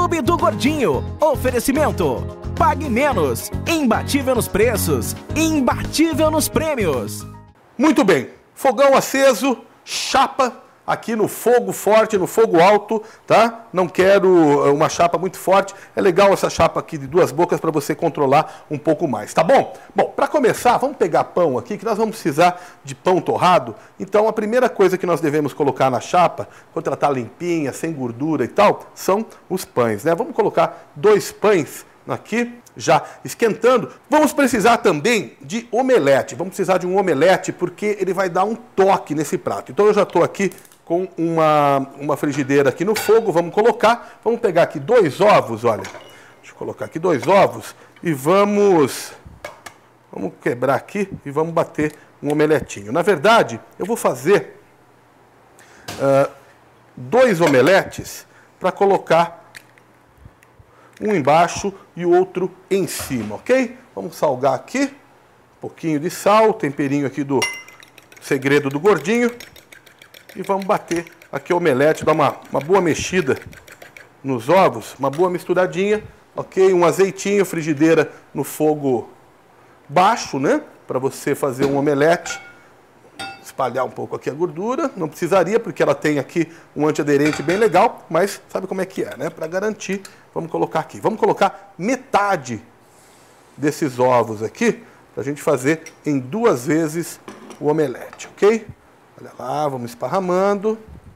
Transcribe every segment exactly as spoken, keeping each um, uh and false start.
Clube do Gordinho. Oferecimento. Pague menos. Imbatível nos preços. Imbatível nos prêmios. Muito bem. Fogão aceso, chapa aqui no fogo forte, no fogo alto, tá? Não quero uma chapa muito forte. É legal essa chapa aqui de duas bocas para você controlar um pouco mais, tá bom? Bom, para começar, vamos pegar pão aqui, que nós vamos precisar de pão torrado. Então, a primeira coisa que nós devemos colocar na chapa, quando ela está limpinha, sem gordura e tal, são os pães, né? Vamos colocar dois pães aqui, já esquentando. Vamos precisar também de omelete. Vamos precisar de um omelete porque ele vai dar um toque nesse prato. Então, eu já estou aqui com uma, uma frigideira aqui no fogo, vamos colocar, vamos pegar aqui dois ovos, olha, deixa eu colocar aqui dois ovos e vamos, vamos quebrar aqui e vamos bater um omeletinho. Na verdade, eu vou fazer uh, dois omeletes para colocar um embaixo e o outro em cima, ok? Vamos salgar aqui, um pouquinho de sal, temperinho aqui do Segredo do Gordinho. E vamos bater aqui o omelete, dar uma, uma boa mexida nos ovos, uma boa misturadinha, ok? Um azeitinho, frigideira no fogo baixo, né? Para você fazer um omelete. Espalhar um pouco aqui a gordura, não precisaria porque ela tem aqui um antiaderente bem legal, mas sabe como é que é, né? Para garantir, vamos colocar aqui. Vamos colocar metade desses ovos aqui, para a gente fazer em duas vezes o omelete, ok? Olha lá, vamos esparramando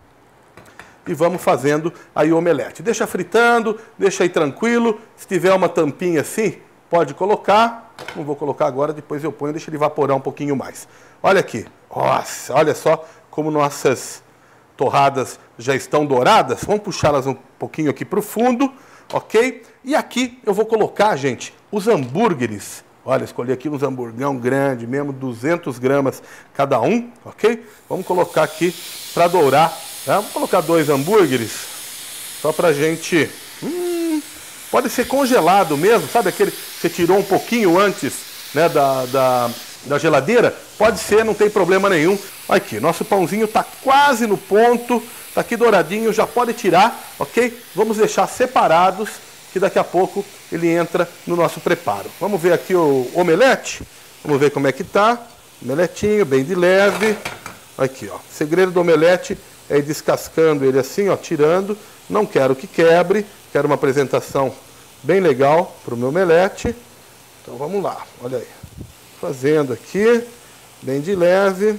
e vamos fazendo aí o omelete. Deixa fritando, deixa aí tranquilo. Se tiver uma tampinha assim, pode colocar. Não vou colocar agora, depois eu ponho, deixa ele evaporar um pouquinho mais. Olha aqui, nossa, olha só como nossas torradas já estão douradas. Vamos puxá-las um pouquinho aqui para o fundo, ok? E aqui eu vou colocar, gente, os hambúrgueres. Olha, escolhi aqui uns hamburgão grande, mesmo duzentas gramas cada um, ok? Vamos colocar aqui para dourar, tá? Vamos colocar dois hambúrgueres, só para a gente... Hum, pode ser congelado mesmo, sabe aquele que você tirou um pouquinho antes, né, da, da, da geladeira? Pode ser, não tem problema nenhum. Aqui, nosso pãozinho está quase no ponto, está aqui douradinho, já pode tirar, ok? Vamos deixar separados, que daqui a pouco ele entra no nosso preparo. Vamos ver aqui o omelete. Vamos ver como é que tá. Omeletinho, bem de leve. Aqui, ó. O segredo do omelete é ir descascando ele assim, ó, tirando. Não quero que quebre. Quero uma apresentação bem legal para o meu omelete. Então vamos lá. Olha aí. Fazendo aqui, bem de leve,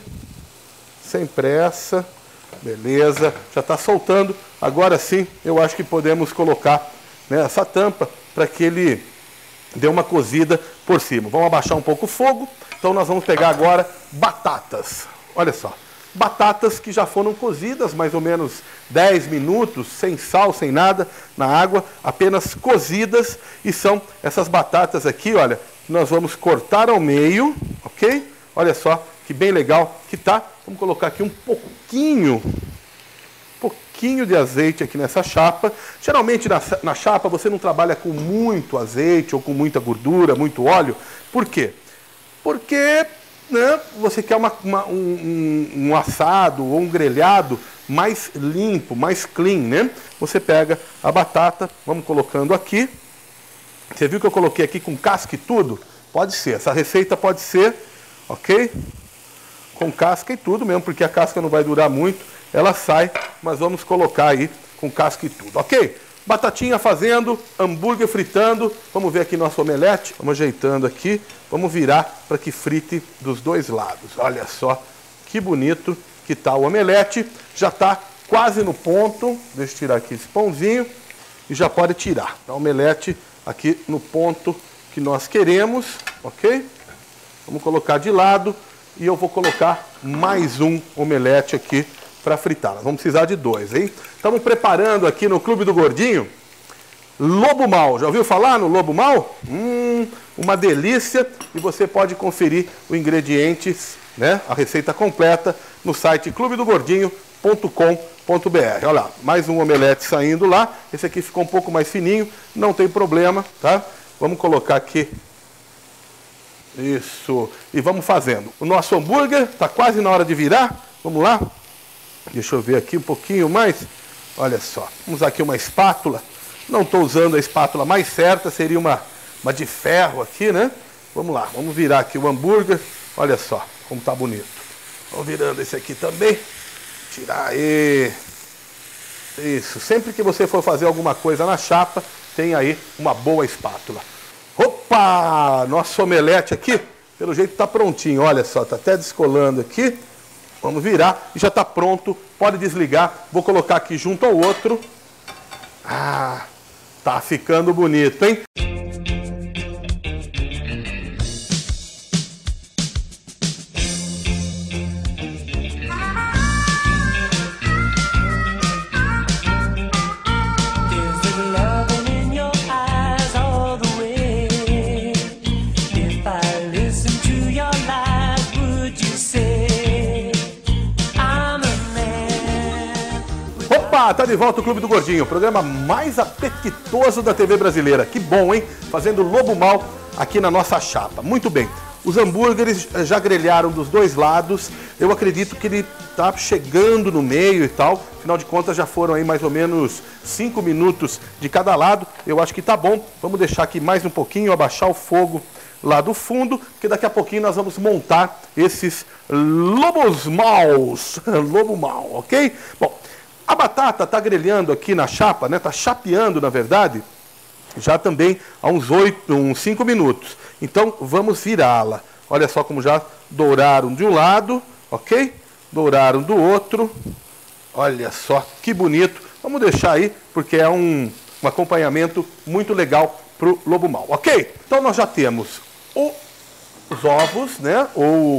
sem pressa. Beleza. Já está soltando. Agora sim, eu acho que podemos colocar, né, essa tampa para que ele dê uma cozida por cima. Vamos abaixar um pouco o fogo. Então nós vamos pegar agora batatas. Olha só, batatas que já foram cozidas mais ou menos dez minutos, sem sal, sem nada, na água, apenas cozidas. E são essas batatas aqui, olha, que nós vamos cortar ao meio, ok? Olha só que bem legal que tá. Vamos colocar aqui um pouquinho pouquinho de azeite aqui nessa chapa. Geralmente na, na chapa você não trabalha com muito azeite ou com muita gordura, muito óleo. Por quê? Porque, né, você quer uma, uma, um, um assado ou um grelhado mais limpo, mais clean, né? Você pega a batata, vamos colocando aqui. Você viu que eu coloquei aqui com casca e tudo? Pode ser, essa receita pode ser, ok? Com casca e tudo mesmo, porque a casca não vai durar muito. Ela sai, mas vamos colocar aí com casca e tudo, ok? Batatinha fazendo, hambúrguer fritando. Vamos ver aqui nosso omelete. Vamos ajeitando aqui. Vamos virar para que frite dos dois lados. Olha só que bonito que tá o omelete. Já está quase no ponto. Deixa eu tirar aqui esse pãozinho. E já pode tirar. O omelete aqui no ponto que nós queremos, ok? Vamos colocar de lado. E eu vou colocar mais um omelete aqui para fritar. Nós vamos precisar de dois, hein? Estamos preparando aqui no Clube do Gordinho Lobo Mal. Já ouviu falar no Lobo Mal? Hum, uma delícia. E você pode conferir os ingredientes, né? A receita completa no site clube do gordinho ponto com ponto br. Olha lá, mais um omelete saindo lá. Esse aqui ficou um pouco mais fininho, não tem problema, tá? Vamos colocar aqui. Isso. E vamos fazendo. O nosso hambúrguer está quase na hora de virar. Vamos lá? Deixa eu ver aqui um pouquinho mais. Olha só. Vamos usar aqui uma espátula Não estou usando a espátula mais certa, seria uma, uma de ferro aqui, né? Vamos lá, vamos virar aqui o hambúrguer. Olha só como tá bonito. Vamos virando esse aqui também. Tirar aí. Isso, sempre que você for fazer alguma coisa na chapa, tem aí uma boa espátula. Opa! Nosso omelete aqui, pelo jeito tá prontinho. Olha só, tá até descolando aqui. Vamos virar e já tá pronto. Pode desligar. Vou colocar aqui junto ao outro. Ah, tá ficando bonito, hein? Tá de volta o Clube do Gordinho, o programa mais apetitoso da T V brasileira. Que bom, hein? Fazendo lobo mal aqui na nossa chapa. Muito bem. Os hambúrgueres já grelharam dos dois lados. Eu acredito que ele tá chegando no meio e tal. Afinal de contas, já foram aí mais ou menos cinco minutos de cada lado. Eu acho que tá bom. Vamos deixar aqui mais um pouquinho, abaixar o fogo lá do fundo, que daqui a pouquinho nós vamos montar esses lobos maus. Lobo mal, ok? Bom, a batata está grelhando aqui na chapa, né? Está chapeando, na verdade, já também há uns oito, uns cinco minutos. Então, vamos virá-la. Olha só como já douraram de um lado, ok? Douraram do outro. Olha só que bonito. Vamos deixar aí, porque é um, um acompanhamento muito legal para o lobo mau, ok? Então, nós já temos o, os ovos, né? Ou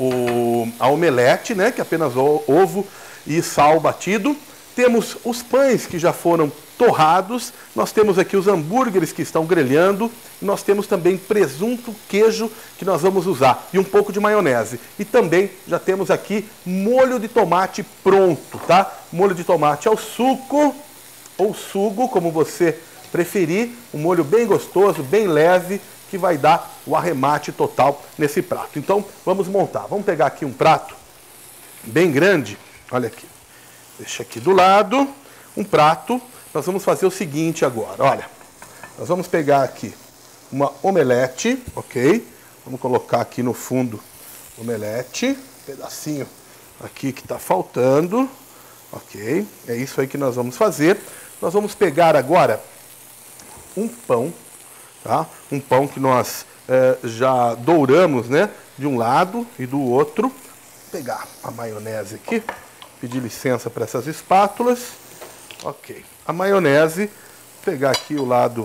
o, a omelete, né? Que é apenas o, ovo e sal batido. Temos os pães que já foram torrados, nós temos aqui os hambúrgueres que estão grelhando, e nós temos também presunto, queijo que nós vamos usar e um pouco de maionese. E também já temos aqui molho de tomate pronto, tá? Molho de tomate ao suco ou sugo, como você preferir, um molho bem gostoso, bem leve, que vai dar o arremate total nesse prato. Então, vamos montar. Vamos pegar aqui um prato bem grande, olha aqui. Deixa aqui do lado, um prato. Nós vamos fazer o seguinte agora, olha. Nós vamos pegar aqui uma omelete, ok? Vamos colocar aqui no fundo omelete. Um pedacinho aqui que está faltando, ok? É isso aí que nós vamos fazer. Nós vamos pegar agora um pão, tá? Um pão que nós é, já douramos, né? De um lado e do outro. Vou pegar a maionese aqui. Pedir licença para essas espátulas. Ok. A maionese, vou pegar aqui o lado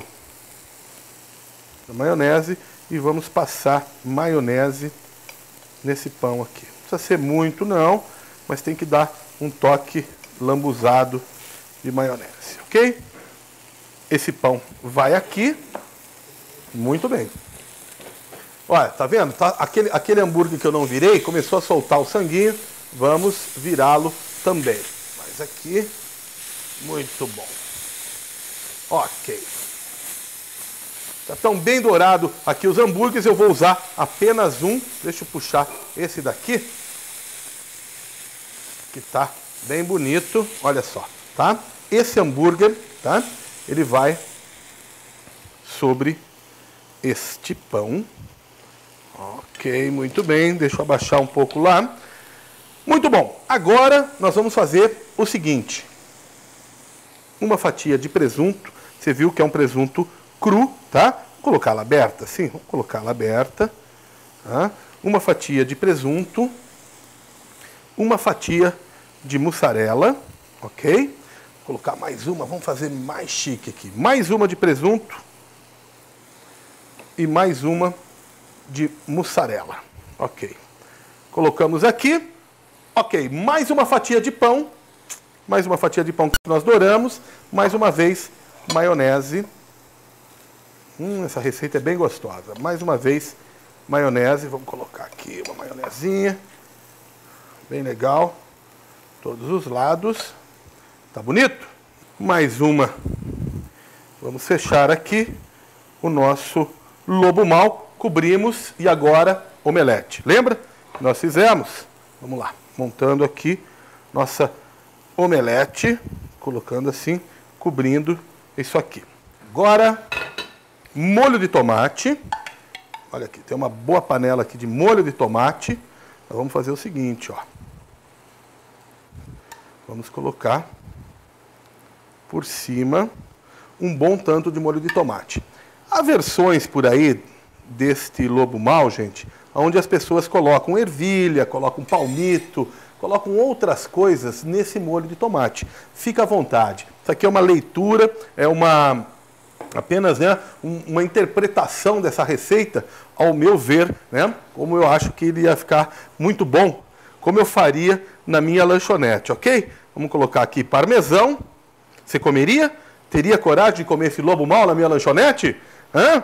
da maionese e vamos passar maionese nesse pão aqui. Não precisa ser muito não, mas tem que dar um toque lambuzado de maionese, ok? Esse pão vai aqui. Muito bem. Olha, tá vendo? Tá, aquele, aquele hambúrguer que eu não virei começou a soltar o sanguinho. Vamos virá-lo também. Mas aqui, muito bom. Ok. Já estão bem dourados aqui os hambúrgueres. Eu vou usar apenas um. Deixa eu puxar esse daqui. Que tá bem bonito. Olha só, tá? Esse hambúrguer, tá? Ele vai sobre este pão. Ok, muito bem. Deixa eu abaixar um pouco lá. Muito bom. Agora nós vamos fazer o seguinte. Uma fatia de presunto. Você viu que é um presunto cru, tá? Vou colocá-la aberta, sim. Vou colocá-la aberta. Tá? Uma fatia de presunto. Uma fatia de mussarela. Ok? Vou colocar mais uma. Vamos fazer mais chique aqui. Mais uma de presunto. E mais uma de mussarela. Ok. Colocamos aqui. Ok, mais uma fatia de pão, mais uma fatia de pão que nós douramos, mais uma vez, maionese. Hum, essa receita é bem gostosa. Mais uma vez, maionese. Vamos colocar aqui uma maionezinha. Bem legal. Todos os lados. Tá bonito? Mais uma. Vamos fechar aqui o nosso lobo mau. Cobrimos e agora omelete. Lembra? Nós fizemos. Vamos lá. Montando aqui nossa omelete, colocando assim, cobrindo isso aqui. Agora, molho de tomate. Olha aqui, tem uma boa panela aqui de molho de tomate. Nós vamos fazer o seguinte, ó. Vamos colocar por cima um bom tanto de molho de tomate. Há versões por aí deste lobo mau, gente, onde as pessoas colocam ervilha, colocam palmito, colocam outras coisas nesse molho de tomate. Fica à vontade. Isso aqui é uma leitura, é uma apenas, né, um, uma interpretação dessa receita, ao meu ver, né, como eu acho que ele ia ficar muito bom, como eu faria na minha lanchonete, ok? Vamos colocar aqui parmesão. Você comeria? Teria coragem de comer esse lobo mau na minha lanchonete? Hã?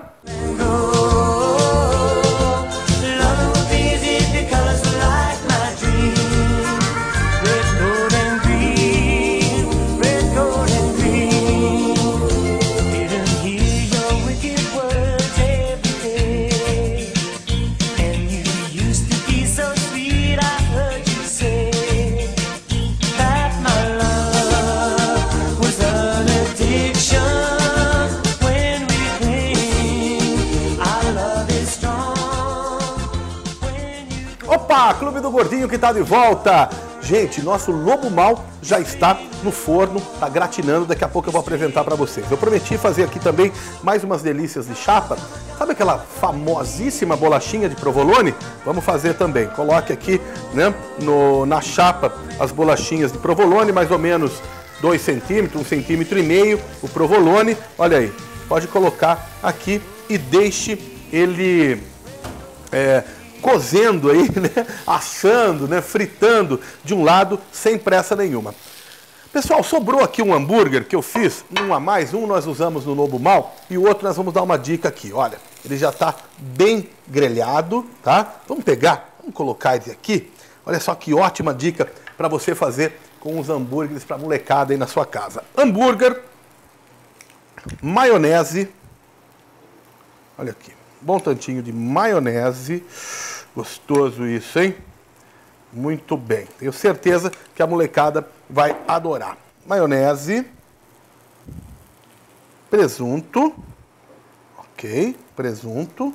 Opa, Clube do Gordinho que tá de volta. Gente, nosso lobo mau já está no forno, tá gratinando, daqui a pouco eu vou apresentar para vocês. Eu prometi fazer aqui também mais umas delícias de chapa. Sabe aquela famosíssima bolachinha de provolone? Vamos fazer também. Coloque aqui, né, no, na chapa as bolachinhas de provolone, mais ou menos dois centímetros, um centímetro e meio, o provolone. Olha aí, pode colocar aqui e deixe ele... É, cozendo aí, né? Assando, né? Fritando de um lado sem pressa nenhuma. Pessoal, sobrou aqui um hambúrguer que eu fiz, um a mais, um nós usamos no lobo mau e o outro nós vamos dar uma dica aqui. Olha, ele já está bem grelhado, tá? Vamos pegar, vamos colocar ele aqui. Olha só que ótima dica para você fazer com os hambúrgueres para molecada aí na sua casa. Hambúrguer, maionese, olha aqui, bom tantinho de maionese. Gostoso isso, hein? Muito bem. Tenho certeza que a molecada vai adorar. Maionese. Presunto. Ok. Presunto.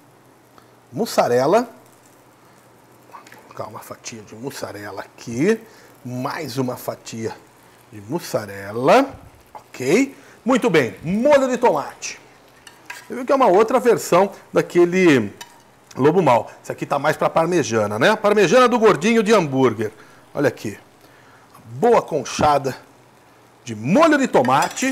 Mussarela. Vou colocar uma fatia de mussarela aqui. Mais uma fatia de mussarela. Ok. Muito bem. Molho de tomate. Eu vi que é uma outra versão daquele... lobo mau. Isso aqui tá mais para parmejana, né? Parmejana do gordinho de hambúrguer. Olha aqui. Boa conchada de molho de tomate.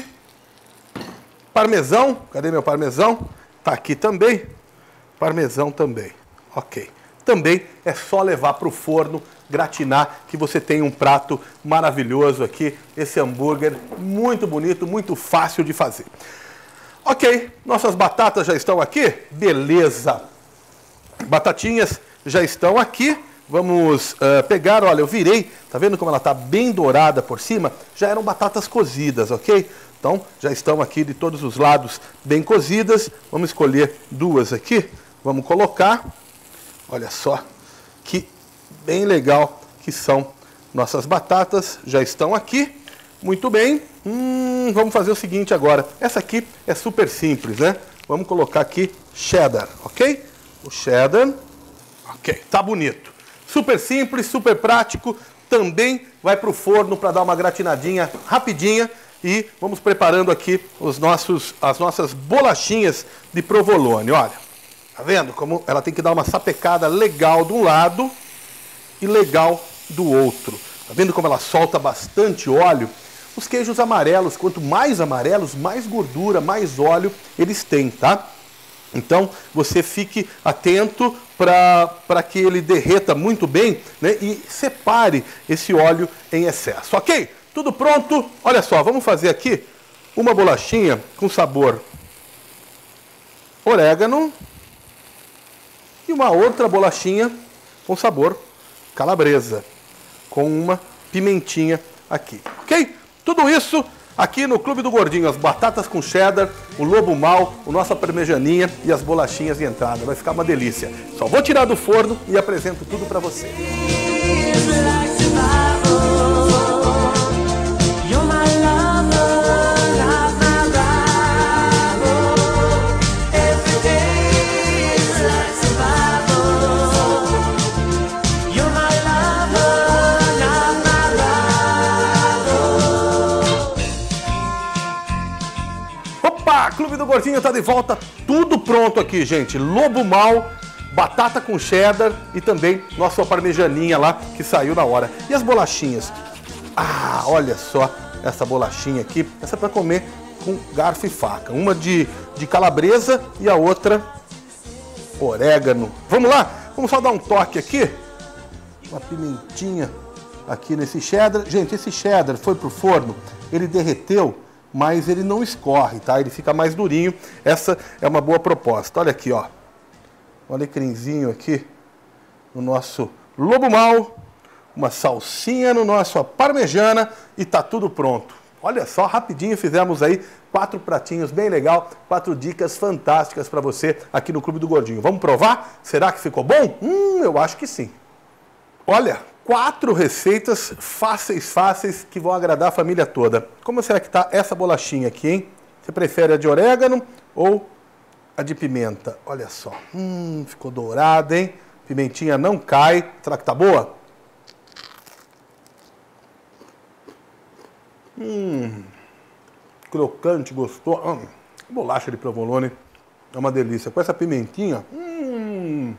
Parmesão. Cadê meu parmesão? Tá aqui também. Parmesão também. Ok. Também é só levar para o forno, gratinar, que você tem um prato maravilhoso aqui. Esse hambúrguer muito bonito, muito fácil de fazer. Ok. Nossas batatas já estão aqui? Beleza. Batatinhas já estão aqui, vamos uh, pegar, olha, eu virei, tá vendo como ela tá bem dourada por cima? Já eram batatas cozidas, ok? Então, já estão aqui de todos os lados bem cozidas, vamos escolher duas aqui, vamos colocar, olha só, que bem legal que são nossas batatas, já estão aqui, muito bem, hum, vamos fazer o seguinte agora, essa aqui é super simples, né? Vamos colocar aqui cheddar, ok? O cheddar, ok, tá bonito. Super simples, super prático, também vai para o forno para dar uma gratinadinha rapidinha e vamos preparando aqui os nossos, as nossas bolachinhas de provolone. Olha, tá vendo como ela tem que dar uma sapecada legal de um lado e legal do outro. Tá vendo como ela solta bastante óleo? Os queijos amarelos, quanto mais amarelos, mais gordura, mais óleo eles têm, tá? Então, você fique atento para que ele derreta muito bem, né, e separe esse óleo em excesso, ok? Tudo pronto? Olha só, vamos fazer aqui uma bolachinha com sabor orégano e uma outra bolachinha com sabor calabresa, com uma pimentinha aqui, ok? Tudo isso... aqui no Clube do Gordinho, as batatas com cheddar, o lobo mau, o nossa parmejaninha e as bolachinhas de entrada. Vai ficar uma delícia. Só vou tirar do forno e apresento tudo para você. Opa! Clube do Gordinho tá de volta, tudo pronto aqui, gente. Lobo Mal, batata com cheddar e também nossa parmejaninha lá que saiu na hora. E as bolachinhas? Ah, olha só essa bolachinha aqui. Essa é para comer com garfo e faca. Uma de, de calabresa e a outra orégano. Vamos lá? Vamos só dar um toque aqui. Uma pimentinha aqui nesse cheddar. Gente, esse cheddar foi pro forno, ele derreteu, mas ele não escorre, tá? Ele fica mais durinho. Essa é uma boa proposta. Olha aqui, ó. Um alecrimzinho aqui no nosso Lobo Mal. Uma salsinha no nosso parmejana e tá tudo pronto. Olha só, rapidinho fizemos aí quatro pratinhos bem legal, quatro dicas fantásticas para você aqui no Clube do Gordinho. Vamos provar? Será que ficou bom? Hum, eu acho que sim. Olha, quatro receitas fáceis, fáceis, que vão agradar a família toda. Como será que tá essa bolachinha aqui, hein? Você prefere a de orégano ou a de pimenta? Olha só, hum, ficou dourada, hein? Pimentinha não cai. Será que tá boa? Hum, crocante, gostoso. Hum, bolacha de provolone é uma delícia. Com essa pimentinha, hum,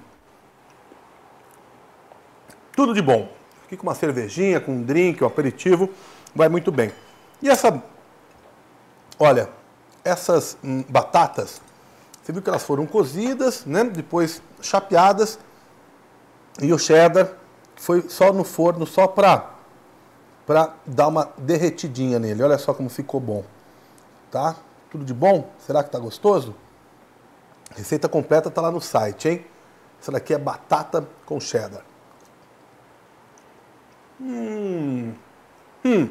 tudo de bom. Aqui com uma cervejinha, com um drink, um aperitivo, vai muito bem. E essa, olha, essas hum, batatas, você viu que elas foram cozidas, né? Depois chapeadas. E o cheddar foi só no forno, só para para dar uma derretidinha nele. Olha só como ficou bom. Tá? Tudo de bom? Será que tá gostoso? Receita completa tá lá no site, hein? Essa daqui é batata com cheddar. Hum. Hum.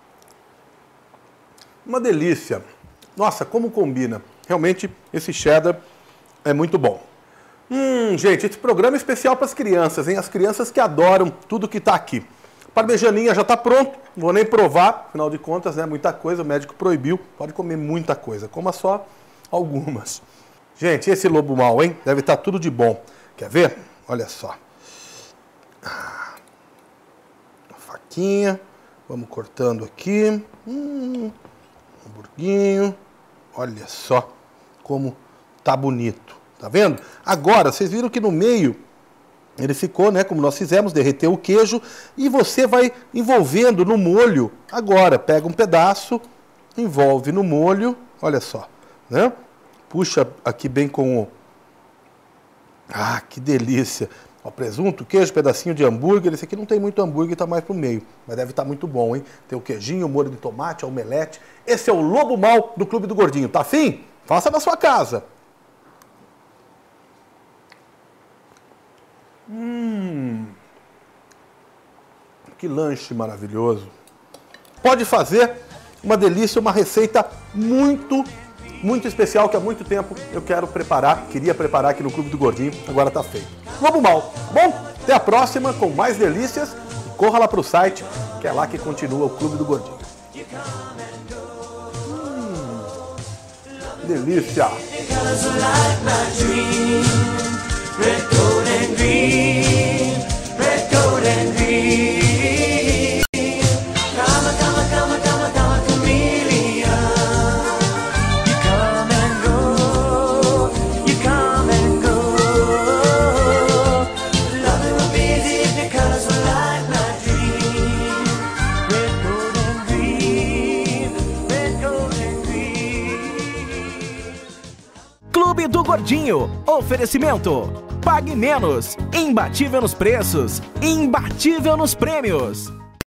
Uma delícia. Nossa, como combina. Realmente, esse cheddar é muito bom. Hum, gente, esse programa é especial para as crianças, hein? As crianças que adoram tudo que tá aqui. Parmejaninha já está pronto, não vou nem provar, afinal de contas, né, muita coisa, o médico proibiu, pode comer muita coisa, coma só algumas. Gente, esse Lobo Mal, hein, deve estar tudo de bom. Quer ver? Olha só. Uma faquinha, vamos cortando aqui. Hum, um hamburguinho. Olha só como tá bonito, tá vendo? Agora, vocês viram que no meio ele ficou, né, como nós fizemos, derreteu o queijo e você vai envolvendo no molho. Agora, pega um pedaço, envolve no molho, olha só, né? Puxa aqui bem com o... Ah, que delícia! Ó, presunto, queijo, pedacinho de hambúrguer. Esse aqui não tem muito hambúrguer, tá mais pro meio, mas deve estar muito bom, hein? Tem o queijinho, o molho de tomate, a omelete. Esse é o Lobo Mal do Clube do Gordinho. Tá afim? Faça na sua casa. Hum, que lanche maravilhoso. Pode fazer, uma delícia, uma receita muito, muito especial que há muito tempo eu quero preparar, queria preparar aqui no Clube do Gordinho, agora tá feito. Lobo Mal, bom? Até a próxima com mais delícias. Corra lá pro site, que é lá que continua o Clube do Gordinho. Hum, delícia! Red, gold and green, red, gold and green. Come on, come on, come on, come on, come on, chameleon. You come and go, you come and go. Loving will be easy because we like my dream. Red, gold and green, red, gold and green. Clube do Gordinho, oferecimento. Pague menos, imbatível nos preços, imbatível nos prêmios.